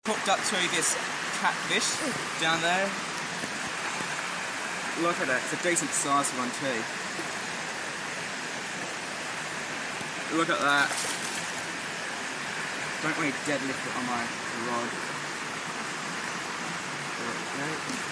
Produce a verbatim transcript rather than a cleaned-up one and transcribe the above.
Hooked up to this catfish down there. Look at that, it's a decent sized one too. Look at that. Don't really deadlift it on my rod. There we go.